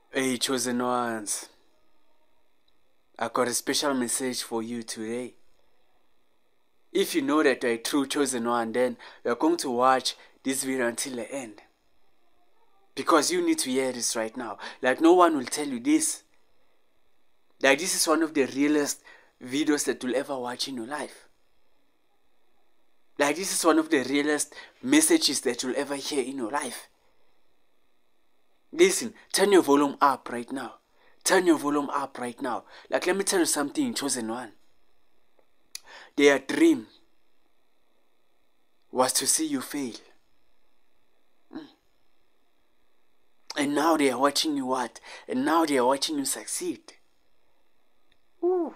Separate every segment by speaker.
Speaker 1: Hey, chosen ones, I got a special message for you today. If you know that you're a true chosen one, then you're going to watch this video until the end. Because you need to hear this right now. Like, no one will tell you this. Like, this is one of the realest videos that you'll ever watch in your life. Like, this is one of the realest messages that you'll ever hear in your life. Listen, turn your volume up right now. Turn your volume up right now. Like, let me tell you something, chosen one. Their dream was to see you fail. And now they are watching you what? And now they are watching you succeed. Ooh.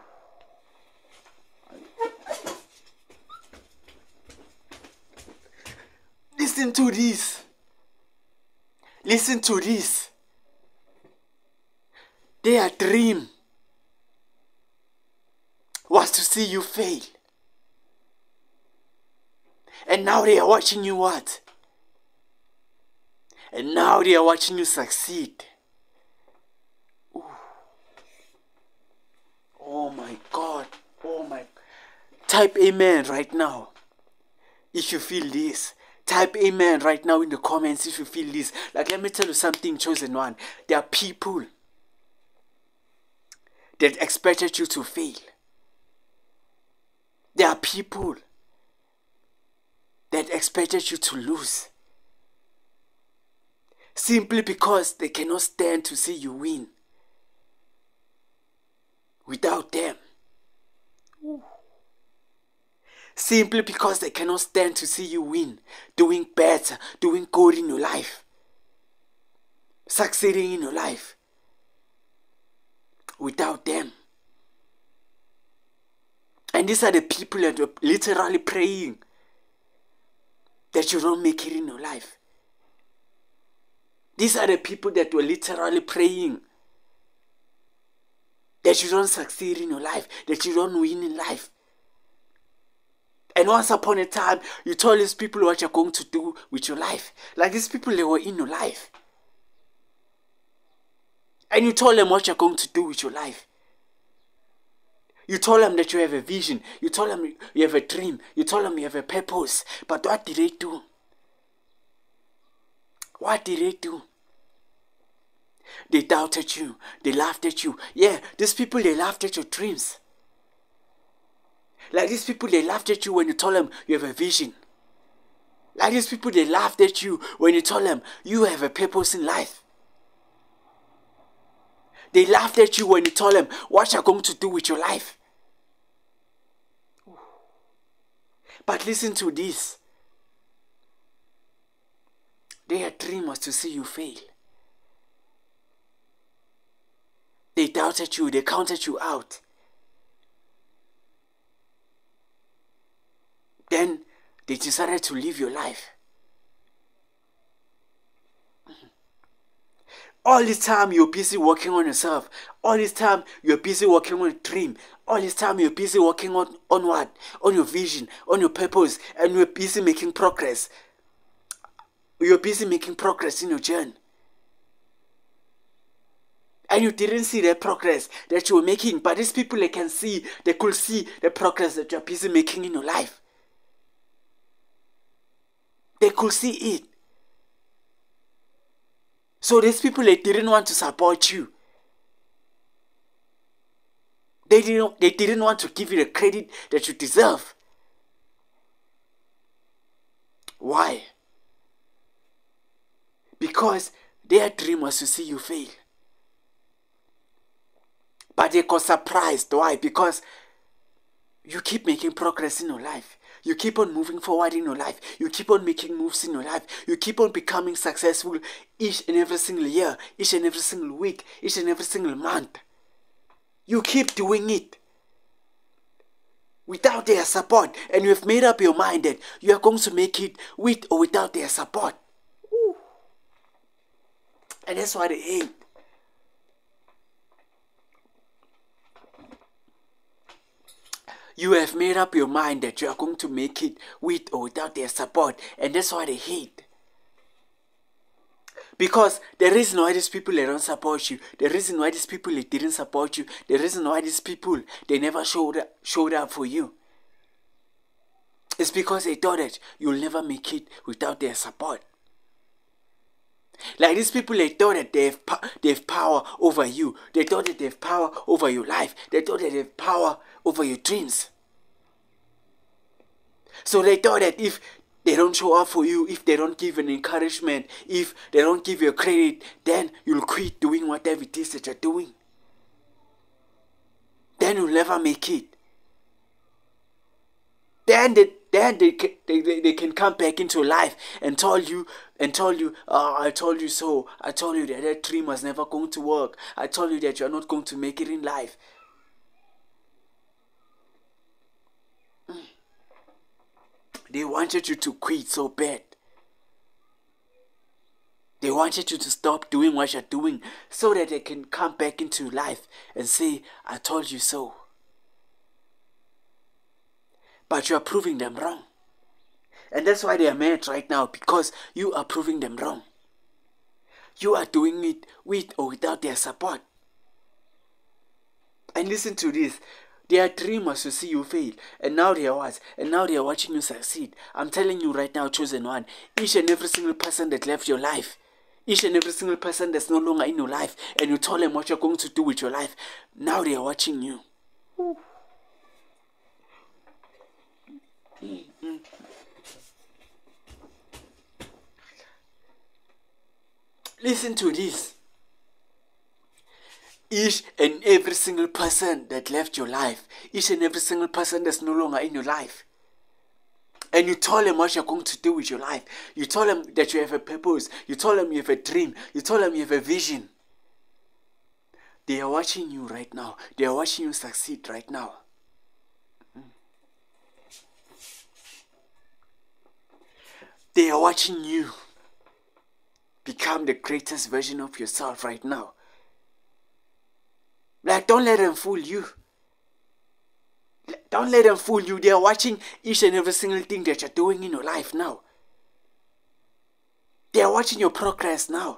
Speaker 1: Listen to this. Listen to this. Their dream was to see you fail. And now they are watching you what? And now they are watching you succeed. Ooh. Oh my God. Oh my. Type amen right now if you feel this. Type amen right now in the comments if you feel this. Like, let me tell you something, chosen one. There are people that expected you to fail. There are people that expected you to lose. Simply because they cannot stand to see you win. Without them. Simply because they cannot stand to see you win. Doing better, doing good in your life. Succeeding in your life. Without them. And these are the people that are literally praying that you don't make it in your life. These are the people that were literally praying that you don't succeed in your life, that you don't win in life. And once upon a time, you told these people what you're going to do with your life. Like, these people, they were in your life. And you told them what you're going to do with your life. You told them that you have a vision. You told them you have a dream. You told them you have a purpose. But what did they do? What did they do? They doubted you. They laughed at you. Yeah, these people, they laughed at your dreams. Like, these people, they laughed at you when you told them you have a vision. Like, these people, they laughed at you when you told them you have a purpose in life. They laughed at you when you told them what you're going to do with your life. But listen to this. Their dream was to see you fail. They doubted you. They counted you out. Then they decided to live your life. All this time you're busy working on yourself. All this time you're busy working on a dream. All this time you're busy working on what? On your vision, on your purpose. And you're busy making progress. You're busy making progress in your journey. And you didn't see the progress that you were making. But these people, they can see, they could see the progress that you're busy making in your life. They could see it. So these people, they didn't want to support you. They didn't want to give you the credit that you deserve. Why? Because their dream was to see you fail. But they got surprised. Why? Because you keep making progress in your life. You keep on moving forward in your life. You keep on making moves in your life. You keep on becoming successful each and every single year, each and every single week, each and every single month. You keep doing it without their support. And you have made up your mind that you are going to make it with or without their support. Ooh. And that's why they hate. You have made up your mind that you are going to make it with or without their support. And that's why they hate. Because the reason why these people they don't support you, the reason why these people they didn't support you, the reason why these people they never showed up for you, it's because they thought that you'll never make it without their support. Like these people, they thought that they have power over you. They thought that they have power over your life. They thought that they have power over your dreams. So they thought that if they don't show up for you, if they don't give an encouragement, if they don't give you credit, then you'll quit doing whatever it is that you're doing. Then you'll never make it. Then they can come back into life and tell you, oh, I told you so. I told you that dream was never going to work. I told you that you're not going to make it in life. They wanted you to quit so bad. They wanted you to stop doing what you're doing so that they can come back into life and say, I told you so. But you are proving them wrong. And that's why they are mad right now, because you are proving them wrong. You are doing it with or without their support. And listen to this. Their dream was to see you fail. And now they are what? And now they are watching you succeed. I'm telling you right now, chosen one. Each and every single person that left your life. Each and every single person that's no longer in your life. And you told them what you're going to do with your life. Now they are watching you. Listen to this. Each and every single person that left your life, each and every single person that's no longer in your life, and you told them what you're going to do with your life, you told them that you have a purpose, you told them you have a dream, you told them you have a vision, they are watching you right now. They are watching you succeed right now. They are watching you become the greatest version of yourself right now. Like, don't let them fool you. Don't let them fool you. They are watching each and every single thing that you're doing in your life now. They are watching your progress now.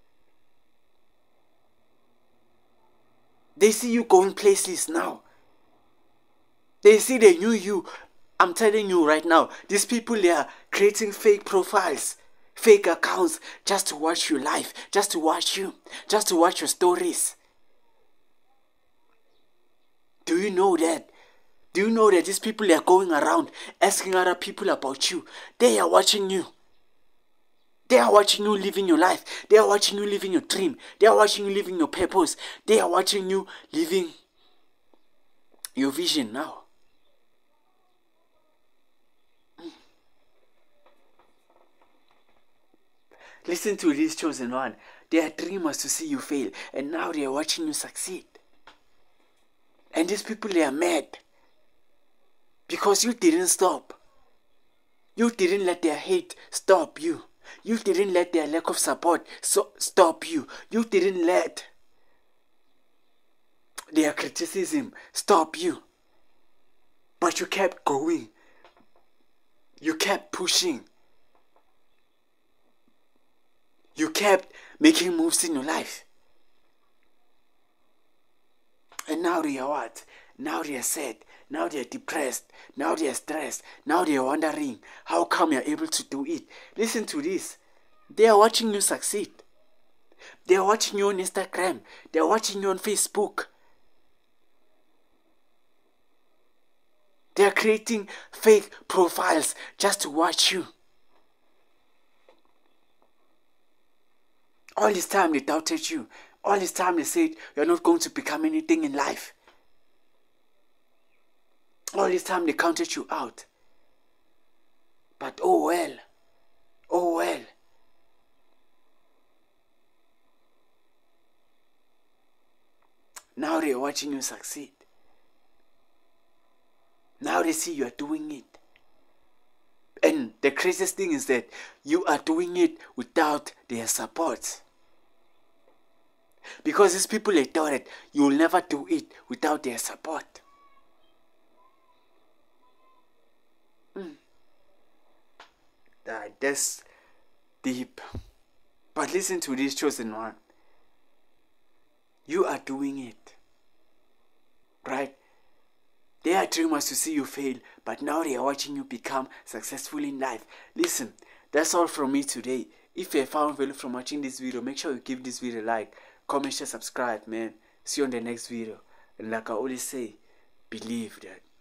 Speaker 1: They see you going places now. They see the new you. I'm telling you right now, these people, they are creating fake profiles, fake accounts, just to watch your life, just to watch you, just to watch your stories. Do you know that? Do you know that these people are going around asking other people about you? They are watching you. They are watching you living your life. They are watching you living your dream. They are watching you living your purpose. They are watching you living your vision now. Listen to this, chosen one. Their dream was to see you fail, and now they are watching you succeed. And these people, they are mad because you didn't stop. You didn't let their hate stop you. You didn't let their lack of support stop you. You didn't let their criticism stop you. But you kept going. You kept pushing. You kept making moves in your life. And now they are what? Now they are sad. Now they are depressed. Now they are stressed. Now they are wondering how come you are able to do it. Listen to this. They are watching you succeed. They are watching you on Instagram. They are watching you on Facebook. They are creating fake profiles just to watch you. All this time they doubted you. All this time they said you're not going to become anything in life. All this time they counted you out. But oh well. Oh well. Now they're watching you succeed. Now they see you are doing it. And the craziest thing is that you are doing it without their support. Because these people, they thought that you will never do it without their support. That's deep. But listen to this, chosen one. You are doing it. Right? They are dreamers to see you fail, but now they are watching you become successful in life. Listen, that's all from me today. If you have found value from watching this video, make sure you give this video a like, comment, share, subscribe, man. See you on the next video. And like I always say, believe that